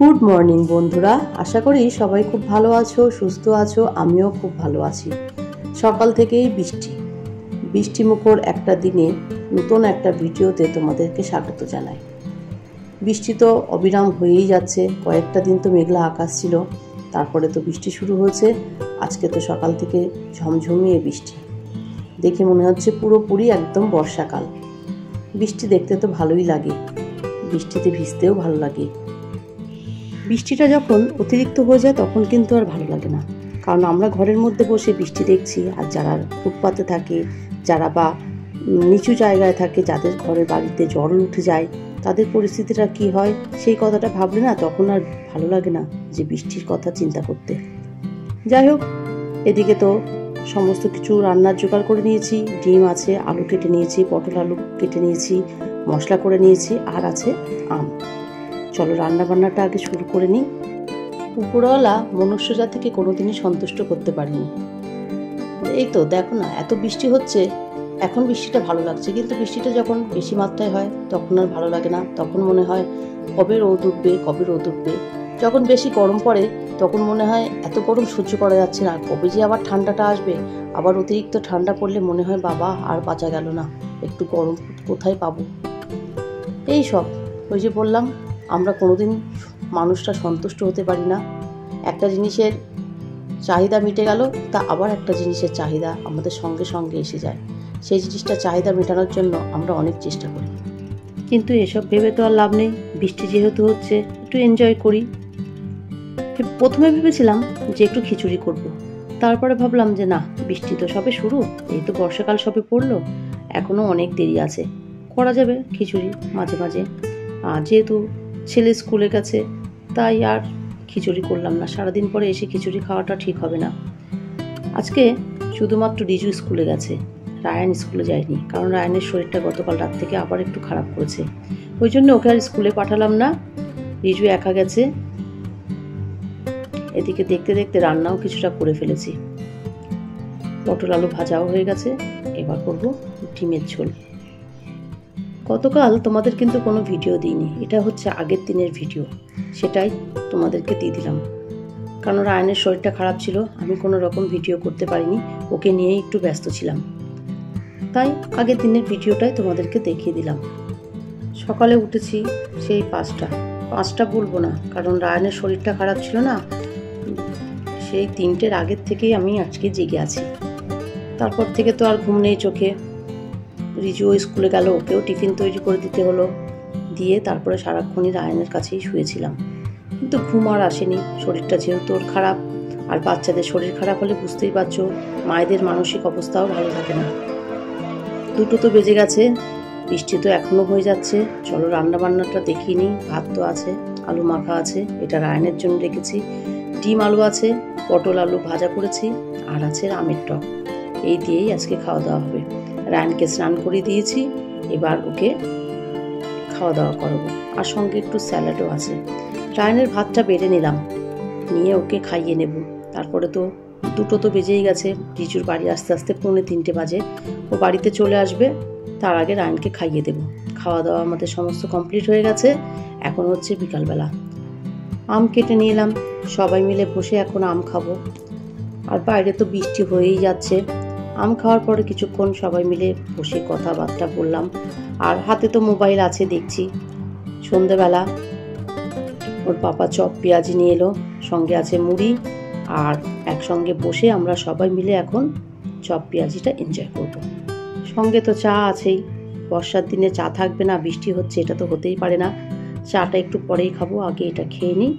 Good morning বন্ধুরা, আশা করি সবাই খুব ভালো আছো, সুস্থ আছো। আমিও খুব ভালো আছি। সকাল থেকেই বৃষ্টিমুখর একটা দিনে নতুন একটা ভিডিওতে তোমাদেরকে স্বাগত জানাই। বৃষ্টি তো অবিরাম হয়েই যাচ্ছে। কয়েকটা দিন তো মেঘলা আকাশ ছিল, তারপরে তো বৃষ্টি শুরু হয়েছে। আজকে তো সকাল থেকে ঝমঝমিয়ে বৃষ্টি, দেখে মনে হচ্ছে পুরোপুরি একদম বর্ষাকাল। বৃষ্টি দেখতে তো ভালোই লাগে, বৃষ্টিতে ভিজতেও ভালো লাগে। বৃষ্টিটা যখন অতিরিক্ত হয়ে যায় তখন কিন্তু আর ভালো লাগে না, কারণ আমরা ঘরের মধ্যে বসে বৃষ্টি দেখছি, আর যারা ফুটপাতে থাকে, যারা বা নিচু জায়গায় থাকে, যাদের ঘরের বাড়িতে জল উঠে যায়, তাদের পরিস্থিতিটা কি হয় সেই কথাটা ভাবলে না তখন আর ভালো লাগে না যে বৃষ্টির কথা চিন্তা করতে। যাই হোক, এদিকে তো সমস্ত কিছু রান্নার জোগাড় করে নিয়েছি। ডিম আছে, আলু কেটে নিয়েছি, পটল আলু কেটে নিয়েছি, মশলা করে নিয়েছি, আর আছে আম। চলো রান্না বান্নাটা আগে শুরু করে নিই। উপরওয়ালা মনুষ্য জাতিকে কোনোদিনই সন্তুষ্ট করতে পারিনি। এই তো দেখো না, এত বৃষ্টি হচ্ছে, এখন বৃষ্টিটা ভালো লাগছে, কিন্তু বৃষ্টিটা যখন বেশি মাত্রায় হয় তখন আর ভালো লাগে না। তখন মনে হয় কবে রোদ উঠবে, কবে রোদ উঠবে। যখন বেশি গরম পড়ে তখন মনে হয় এত গরম সহ্য করা যাচ্ছে না, কবে যে আবার ঠান্ডাটা আসবে। আবার অতিরিক্ত ঠান্ডা পড়লে মনে হয় বাবা আর বাঁচা গেল না, একটু গরম কোথায় পাবো। এই সব, ওই যে বললাম, আমরা কোনোদিন মানুষটা সন্তুষ্ট হতে পারি না। একটা জিনিসের চাহিদা মিটে গেল, তা আবার একটা জিনিসের চাহিদা আমাদের সঙ্গে সঙ্গে এসে যায়। সেই জিনিসটা চাহিদা মেটানোর জন্য আমরা অনেক চেষ্টা করি, কিন্তু এসব ভেবে তো আর লাভ নেই। বৃষ্টি যেহেতু হচ্ছে, একটু এনজয় করি। প্রথমে ভেবেছিলাম যে একটু খিচুড়ি করব, তারপরে ভাবলাম যে না, বৃষ্টি তো সবে শুরু, এই তো বর্ষাকাল সবে পড়লো, এখনও অনেক দেরি আছে, করা যাবে খিচুড়ি মাঝে মাঝে। আর যেহেতু ছেলে স্কুলে গেছে, তাই আর খিচুড়ি করলাম না। সারাদিন পরে এসে খিচুড়ি খাওয়াটা ঠিক হবে না। আজকে শুধুমাত্র রিজু স্কুলে গেছে, রায়ান স্কুলে যায়নি, কারণ রায়ানের শরীরটা গতকাল রাত থেকে আবার একটু খারাপ করেছে। ওই জন্য ওকে আর স্কুলে পাঠালাম না, রিজু একা গেছে। এদিকে দেখতে দেখতে রান্নাও কিছুটা করে ফেলেছি। পটল আলু ভাজাও হয়ে গেছে, এবার করব ডিমের ঝোল। গতকাল তোমাদের কিন্তু কোনো ভিডিও দিইনি, এটা হচ্ছে আগের দিনের ভিডিও, সেটাই তোমাদেরকে দিয়ে দিলাম। কারণ রায়ানের শরীরটা খারাপ ছিল, আমি কোনো রকম ভিডিও করতে পারিনি, ওকে নিয়েই একটু ব্যস্ত ছিলাম, তাই আগের দিনের ভিডিওটাই তোমাদেরকে দেখিয়ে দিলাম। সকালে উঠেছি সেই 5টা বলবো না, কারণ রায়ানের শরীরটা খারাপ ছিল না, সেই 3টের আগের থেকেই আমি আজকে জেগে আছি। তারপর থেকে তো আর ঘুম নেই চোখে। রিজুও স্কুলে গেল, ওকেও টিফিন তৈরি করে দিতে হলো, দিয়ে তারপরে সারাক্ষণই রায়ানের কাছেই শুয়েছিলাম। কিন্তু ঘুম আর আসেনি, শরীরটা যেহেতু ওর খারাপ, আর বাচ্চাদের শরীর খারাপ হলে বুঝতেই পারছো মায়েদের মানসিক অবস্থাও ভালো থাকে না। 2টো তো বেজে গেছে, বৃষ্টি তো এখনও হয়ে যাচ্ছে। চলো রান্না বান্নাটা দেখিয়ে নিই। ভাত তো আছে, আলু মাখা আছে, এটা রায়ানের জন্য রেখেছি। ডিম আলু আছে, পটল আলু ভাজা করেছি, আর আছে আমের টক। এই দিয়েই আজকে খাওয়া দাওয়া হবে। রায়ানকে স্নান করিয়ে দিয়েছি, এবার ওকে খাওয়া দাওয়া করাবো, আর সঙ্গে একটু স্যালাডও আছে। রায়ানের ভাতটা বেড়ে নিলাম, নিয়ে ওকে খাইয়ে নেব। তারপরে তো 2টো তো বেজেই গেছে, রিজুর বাড়ি আস্তে আস্তে 2:45 বাজে, ও বাড়িতে চলে আসবে, তার আগে রায়ানকে খাইয়ে দেব। খাওয়া দাওয়া আমাদের সমস্ত কমপ্লিট হয়ে গেছে, এখন হচ্ছে বিকালবেলা। আম কেটে নিয়ে এলাম, সবাই মিলে বসে এখন আম খাবো। আর বাইরে তো বৃষ্টি হয়েই যাচ্ছে। আম খাওয়ার পরে কিছুক্ষণ সবাই মিলে বসে কথাবার্তা বললাম, আর হাতে তো মোবাইল আছে, দেখছি। সন্ধ্যেবেলা ওর পাপা চপ পেঁয়াজি নিয়ে এলো, সঙ্গে আছে মুড়ি, আর একসঙ্গে বসে আমরা সবাই মিলে এখন চপ পেঁয়াজিটা এনজয় করব। সঙ্গে তো চা আছেই, বর্ষার দিনে চা থাকবে না, বৃষ্টি হচ্ছে, এটা তো হতেই পারে না। চাটা একটু পরেই খাবো, আগে এটা খেয়ে নিই।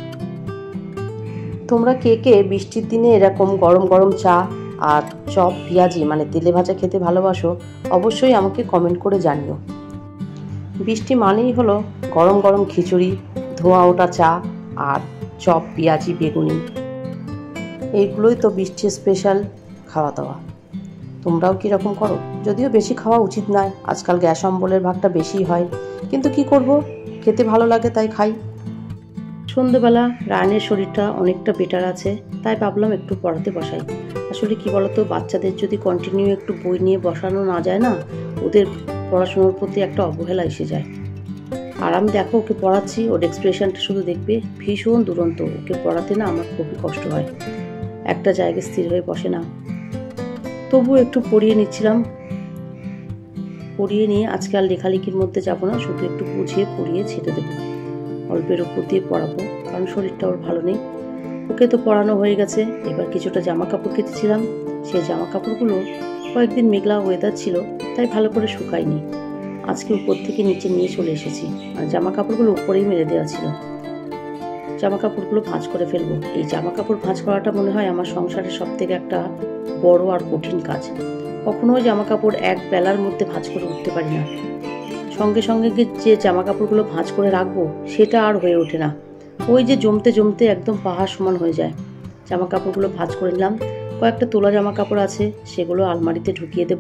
তোমরা কে কে বৃষ্টির দিনে এরকম গরম গরম চা আর চপ পেঁয়াজি মানে তেলে ভাজা খেতে ভালোবাসো? অবশ্যই আমাকে কমেন্ট করে জানিও। বৃষ্টি মানেই হলো গরম গরম খিচুড়ি, ধোঁয়া ওঠা চা, আর চপ পেঁয়াজি বেগুনি, এইগুলোই তো বৃষ্টির স্পেশাল খাওয়া দাওয়া। তোমরাও কীরকম করো? যদিও বেশি খাওয়া উচিত নয়, আজকাল গ্যাস অম্বলের ভাগটা বেশি হয়, কিন্তু কি করব, খেতে ভালো লাগে তাই খাই। সন্ধ্যেবেলা রায়ানের শরীরটা অনেকটা বেটার আছে, তাই ভাবলাম একটু পড়াতে বসাই। আসলে কি বলতো, বাচ্চাদের যদি কন্টিনিউ একটু বই নিয়ে বসানো না যায় না, ওদের পড়াশোনার প্রতি একটা অবহেলা এসে যায়। আর আমি দেখো ওকে পড়াচ্ছি, ওর এক্সপ্রেশনটা শুধু দেখবে, ভীষণ দুরন্ত। ওকে পড়াতে না আমার খুবই কষ্ট হয়, একটা জায়গায় স্থির হয়ে বসে না। তবু একটু পড়িয়ে নিচ্ছিলাম। পড়িয়ে নিয়ে আজকে আর লেখালেখির মধ্যে যাব না, শুধু একটু বুঝিয়ে পড়িয়ে ছেড়ে দেবো, অল্পের উপর দিয়ে পড়াবো, কারণ শরীরটা ওর ভালো নেই। ওকে তো পড়ানো হয়ে গেছে। এবার কিছুটা জামা কাপড় কেটেছিলাম, সেই জামা কাপড়গুলো কয়েকদিন মেঘলা ওয়েদার ছিল তাই ভালো করে শুকায়নি। আজকে উপর থেকে নিচে নিয়ে চলে এসেছি, আর জামা কাপড়গুলো উপরেই মেলে দেওয়া ছিল। জামা কাপড়গুলো ভাঁজ করে ফেলবো। এই জামা কাপড় ভাঁজ করাটা মনে হয় আমার সংসারের সব থেকে একটা বড় আর কঠিন কাজ। কখনোই জামা কাপড় এক বেলার মধ্যে ভাঁজ করে উঠতে পারি না। সঙ্গে সঙ্গে যে জামা কাপড়গুলো ভাঁজ করে রাখবো সেটা আর হয়ে ওঠে না। ওই যে জমতে জমতে একদম পাহাড় সমান হয়ে যায়। জামা কাপড়গুলো ভাঁজ করে নিলাম। কয়েকটা তোলা জামা কাপড় আছে, সেগুলো আলমারিতে ঢুকিয়ে দেব।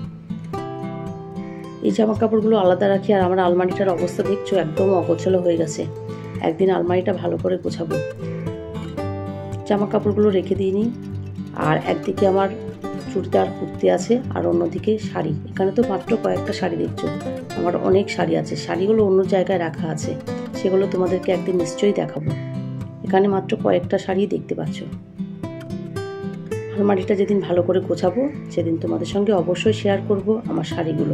এই জামা কাপড়গুলো আলাদা রাখি। আর আমার আলমারিটার অবস্থা দেখছো, একদম অগোছালো হয়ে গেছে। একদিন আলমারিটা ভালো করে গোছাবো। জামা কাপড়গুলো রেখে দিইনি। আর একদিকে আমার চুড়িদার কুর্তি আছে, আর অন্যদিকে শাড়ি। এখানে তো মাত্র কয়েকটা শাড়ি দেখছো, আমার অনেক শাড়ি আছে। শাড়িগুলো অন্য জায়গায় রাখা আছে, সেগুলো তোমাদেরকে একদিন নিশ্চয়ই দেখাবো। এখানে মাত্র কয়েকটা শাড়ি দেখতে পাচ্ছ। আলমারিটা যেদিন ভালো করে গোছাবো সেদিন তোমাদের সঙ্গে অবশ্যই শেয়ার করব আমার শাড়িগুলো।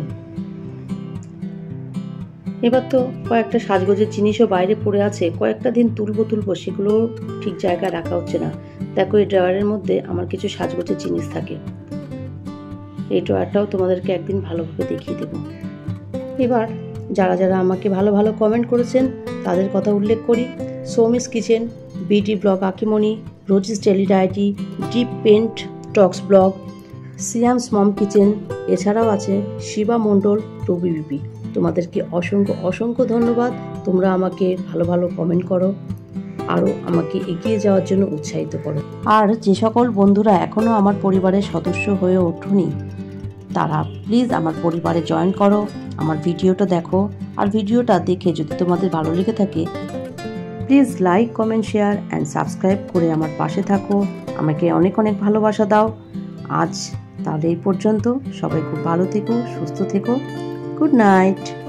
এবার তো কয়েকটা সাজগোজের জিনিসও বাইরে পড়ে আছে, কয়েকটা দিন তুলবো, সেগুলো ঠিক জায়গায় রাখা হচ্ছে না। দেখো, এই ড্রয়ারের মধ্যে আমার কিছু সাজগোজের জিনিস থাকে। এই ড্রয়ারটাও তোমাদেরকে একদিন ভালোভাবে দেখিয়ে দেব। এবার যারা যারা আমাকে ভালো ভালো কমেন্ট করেছেন তাদের কথা উল্লেখ করি। Soumi's kitchen, BT blog Akimoni, Rosie's daily ডায়েটি, deep paint talks blog, Siam's mom kitchen, এছাড়াও আছে শিবা মণ্ডল, রবি বিপি। তোমাদেরকে অসংখ্য অসংখ্য ধন্যবাদ। তোমরা আমাকে ভালো ভালো কমেন্ট করো, আরও আমাকে এগিয়ে যাওয়ার জন্য উৎসাহিত করো। আর যে সকল বন্ধুরা এখনও আমার পরিবারের সদস্য হয়ে ওঠোনি, তারা প্লিজ আমার পরিবারে জয়েন করো, আমার ভিডিওটা দেখো। আর ভিডিওটা দেখে যদি তোমাদের ভালো লেগে থাকে, please like, comment, share and subscribe করে আমার পাশে থাকো। আমাকে অনেক অনেক ভালোবাসা দাও। আজ তাহলে এই পর্যন্ত। সবাই খুব ভালো থেকো, সুস্থ থেকো। Good night.